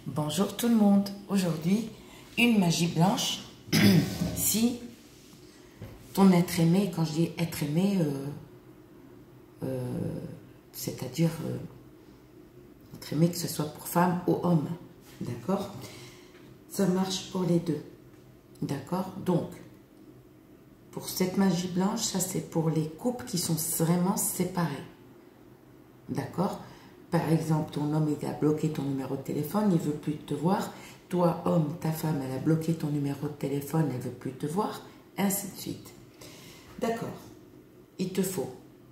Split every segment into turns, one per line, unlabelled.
Bonjour tout le monde. Aujourd'hui, une magie blanche. Si ton être aimé, quand je dis être aimé, c'est-à-dire être aimé que ce soit pour femme ou homme, d'accord? Ça marche pour les deux, d'accord? Donc, pour cette magie blanche, ça c'est pour les couples qui sont vraiment séparés, d'accord? Par exemple, ton homme il a bloqué ton numéro de téléphone, il ne veut plus te voir. Toi, homme, ta femme, elle a bloqué ton numéro de téléphone, elle ne veut plus te voir, ainsi de suite. D'accord. Il te faut.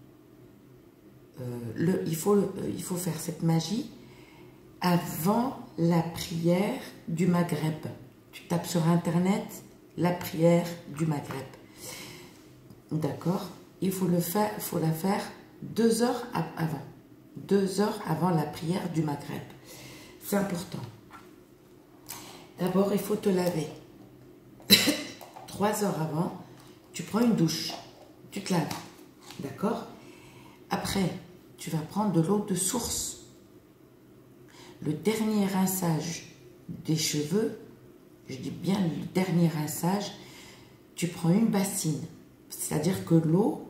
Il faut faire cette magie avant la prière du Maghreb. Tu tapes sur Internet la prière du Maghreb. D'accord. Il faut la faire 2 heures avant. 2 heures avant la prière du Maghreb. C'est important. D'abord, il faut te laver. 3 heures avant, tu prends une douche. Tu te laves. D'accord? Après, tu vas prendre de l'eau de source. Le dernier rinçage des cheveux, je dis bien le dernier rinçage, tu prends une bassine. C'est-à-dire que l'eau,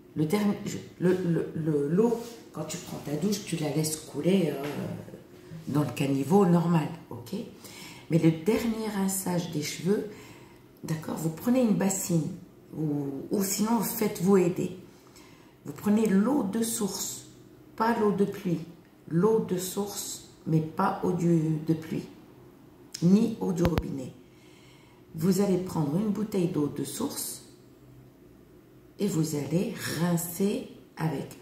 l'eau, quand tu prends ta douche, tu la laisses couler dans le caniveau normal, ok? Mais le dernier rinçage des cheveux, d'accord, vous prenez une bassine, ou sinon faites-vous aider. Vous prenez l'eau de source, pas l'eau de pluie. L'eau de source, mais pas eau de pluie, ni eau du robinet. Vous allez prendre une bouteille d'eau de source et vous allez rincer avec.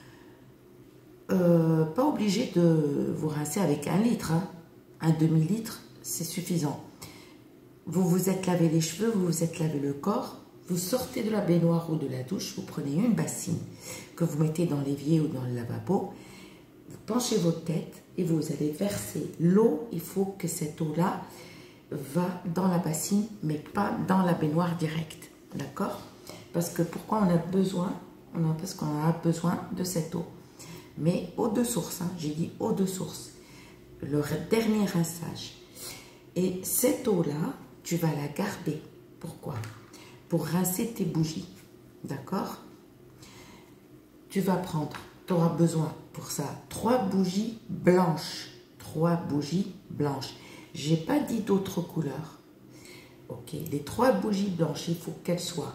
Pas obligé de vous rincer avec 1 litre, hein. Un demi-litre, c'est suffisant. Vous vous êtes lavé les cheveux, vous vous êtes lavé le corps, vous sortez de la baignoire ou de la douche, vous prenez une bassine que vous mettez dans l'évier ou dans le lavabo, vous penchez votre tête et vous allez verser l'eau. Il faut que cette eau-là va dans la bassine, mais pas dans la baignoire directe, d'accord? Parce que pourquoi on a besoin? Parce qu'on a besoin de cette eau. Mais eau de source, hein, j'ai dit eau de source, le dernier rinçage. Et cette eau-là, tu vas la garder. Pourquoi? Pour rincer tes bougies, d'accord? Tu vas prendre, tu auras besoin pour ça, 3 bougies blanches. 3 bougies blanches. Je n'ai pas dit d'autres couleurs. Ok, les 3 bougies blanches, il faut qu'elles soient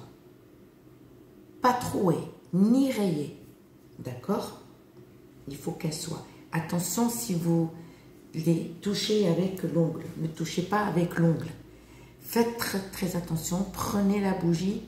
pas trouées, ni rayées, d'accord? Il faut qu'elles soient. Attention si vous les touchez avec l'ongle. Ne touchez pas avec l'ongle. Faites très, très attention. Prenez la bougie,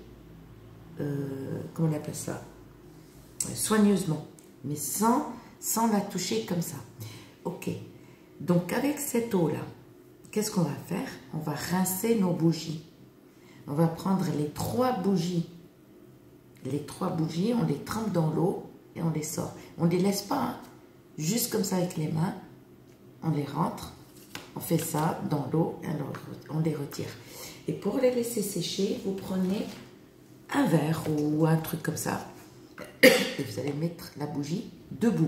comment on appelle ça? Soigneusement. Mais sans la toucher comme ça. Ok. Donc avec cette eau-là, qu'est-ce qu'on va faire? On va rincer nos bougies. On va prendre les 3 bougies. Les 3 bougies, on les trempe dans l'eau et on les sort. On ne les laisse pas, hein, juste comme ça avec les mains. On les rentre, on fait ça dans l'eau et on les retire. Et pour les laisser sécher, vous prenez un verre ou un truc comme ça et vous allez mettre la bougie debout.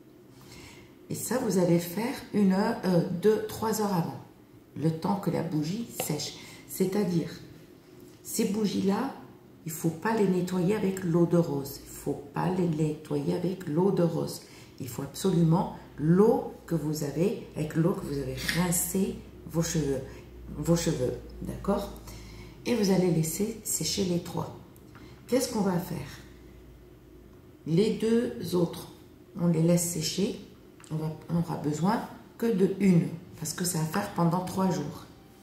Et ça, vous allez faire 1 heure, 2-3 heures avant, le temps que la bougie sèche. C'est-à-dire, ces bougies-là, il ne faut pas les nettoyer avec l'eau de rose. Il ne faut pas les nettoyer avec l'eau de rose. Il faut absolument l'eau que vous avez, avec l'eau que vous avez rincé vos cheveux, d'accord? Et vous allez laisser sécher les 3. Qu'est-ce qu'on va faire? Les 2 autres, on les laisse sécher. On n'aura besoin que de 1, parce que ça va faire pendant 3 jours.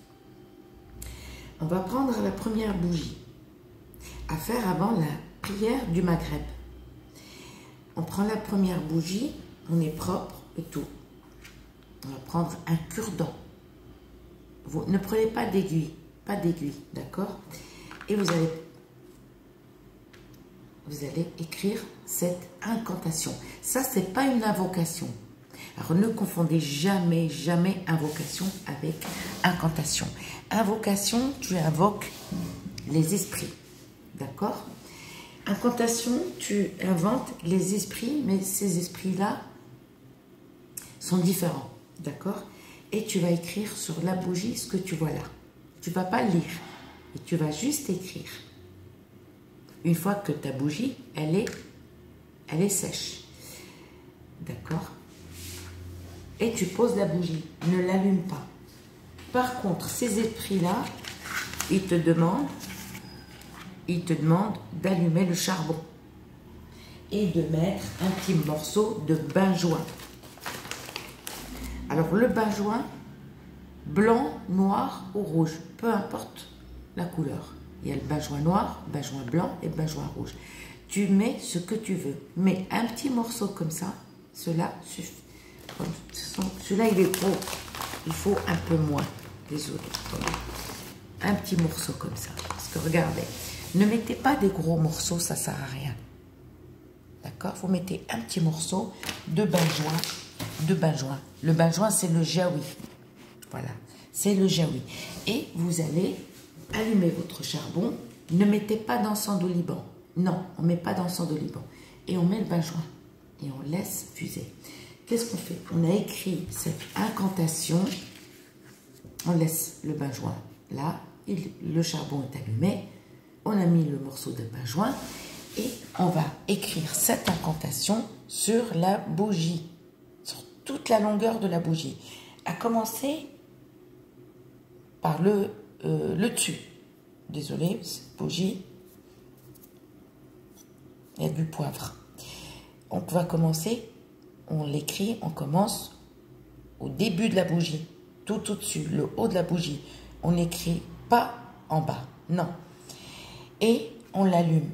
On va prendre la première bougie à faire avant la prière du Maghreb. On prend la première bougie, on est propre et tout. On va prendre un cure-dent. Vous ne prenez pas d'aiguille, d'accord? Et vous allez écrire cette incantation. Ça, c'est pas une invocation. Alors, ne confondez jamais, jamais invocation avec incantation. Invocation, tu invoques les esprits, d'accord? Incantation, tu inventes les esprits, mais ces esprits-là sont différents, d'accord? et tu vas écrire sur la bougie ce que tu vois là. Tu ne vas pas lire, et tu vas juste écrire. Une fois que ta bougie, elle est sèche. D'accord? Et tu poses la bougie, ne l'allume pas. Par contre, ces esprits-là, ils te demandent d'allumer le charbon et de mettre un petit morceau de benjoin. Alors le benjoin, blanc, noir ou rouge, peu importe la couleur. Il y a le benjoin noir, benjoin blanc et benjoin rouge. Tu mets ce que tu veux, mais un petit morceau comme ça, cela suffit. Celui-là il est gros, il faut un peu moins. Désolé. Un petit morceau comme ça. Parce que regardez, ne mettez pas des gros morceaux, ça ne sert à rien. D'accord? Vous mettez un petit morceau de benjoin. Le benjoin, c'est le jaoui. Voilà, c'est le jaoui. Et vous allez allumer votre charbon. Ne mettez pas d'encens de Liban. Non, on ne met pas d'encens de Liban. Et on met le benjoin. Et on laisse fuser. Qu'est-ce qu'on fait? On a écrit cette incantation. On laisse le benjoin là. Le charbon est allumé. On a mis le morceau de benjoin. Et on va écrire cette incantation sur la bougie. Sur toute la longueur de la bougie. À commencer par le dessus. Désolé, cette bougie. Il y a du poivre. On va commencer, on l'écrit, on commence au début de la bougie. Tout au-dessus, le haut de la bougie. On n'écrit pas en bas, non. Et on l'allume.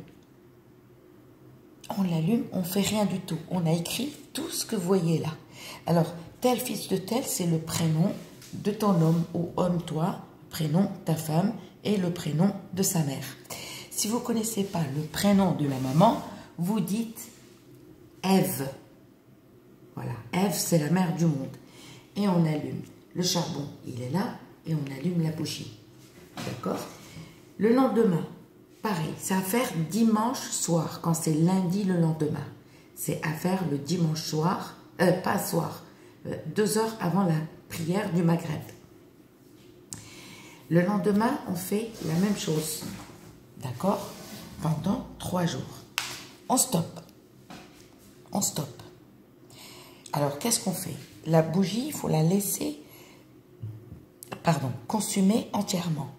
On l'allume, on ne fait rien du tout. On a écrit tout ce que vous voyez là. Alors, tel fils de tel, c'est le prénom de ton homme ou homme toi, prénom ta femme et le prénom de sa mère. Si vous ne connaissez pas le prénom de la maman, vous dites Ève. Voilà, Ève, c'est la mère du monde. Et on allume. Le charbon, il est là et on allume la bougie. D'accord? Le lendemain, pareil, c'est à faire dimanche soir, quand c'est lundi le lendemain. C'est à faire le dimanche soir, pas soir, 2 heures avant la prière du Maghreb. Le lendemain, on fait la même chose. D'accord? Pendant 3 jours. On stoppe. On stoppe. Alors, qu'est-ce qu'on fait? La bougie, il faut la laisser, consumer entièrement.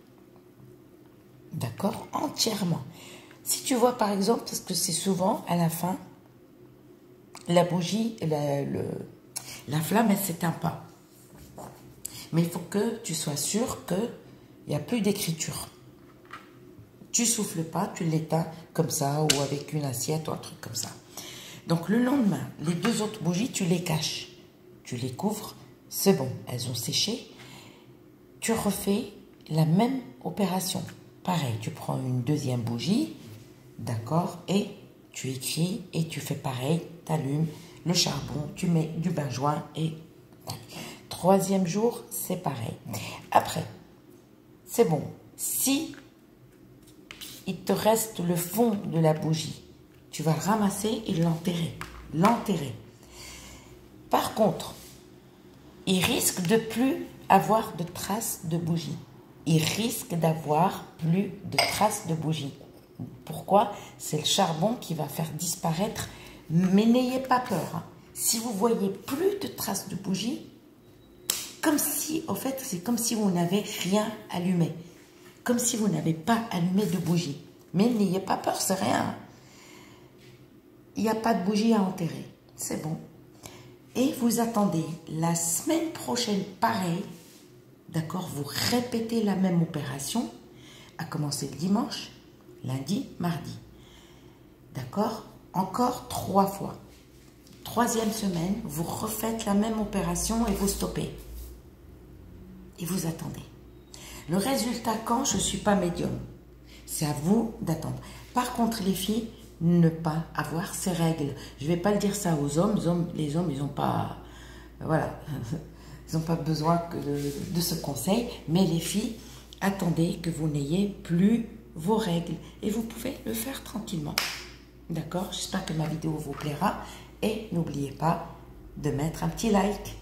D'accord? Entièrement. Si tu vois, par exemple, parce que c'est souvent, à la fin, la bougie, la flamme, elle ne s'éteint pas. Mais il faut que tu sois sûr qu'il n'y a plus d'écriture. Tu souffles pas, tu l'éteins comme ça, ou avec une assiette, ou un truc comme ça. Donc le lendemain, les 2 autres bougies, tu les caches. Tu les couvres, c'est bon, elles ont séché. Tu refais la même opération. Pareil, tu prends une 2e bougie, d'accord, et tu écris, et tu fais pareil, tu allumes le charbon, tu mets du benjoin, et 3e jour, c'est pareil. Après, c'est bon. Si il te reste le fond de la bougie, tu vas ramasser et l'enterrer. Par contre, il risque de plus avoir de traces de bougie. Il risque d'avoir plus de traces de bougie. Pourquoi? C'est le charbon qui va faire disparaître. Mais n'ayez pas peur. Hein. Si vous voyez plus de traces de bougie, comme si, en fait, c'est comme si vous n'avez rien allumé. Comme si vous n'avez pas allumé de bougie. Mais n'ayez pas peur, c'est rien. Il n'y a pas de bougie à enterrer. C'est bon. Et vous attendez la semaine prochaine, pareil. D'accord? Vous répétez la même opération, à commencer le dimanche, lundi, mardi. D'accord? Encore 3 fois. 3e semaine, vous refaites la même opération et vous stoppez. Et vous attendez. Le résultat, quand je ne suis pas médium, c'est à vous d'attendre. Par contre, les filles, ne pas avoir ces règles. Je ne vais pas le dire ça aux hommes. Les hommes, ils n'ont pas... Voilà. Ils n'ont pas besoin de ce conseil. Mais les filles, attendez que vous n'ayez plus vos règles. Et vous pouvez le faire tranquillement. D'accord? J'espère que ma vidéo vous plaira. Et n'oubliez pas de mettre un petit like.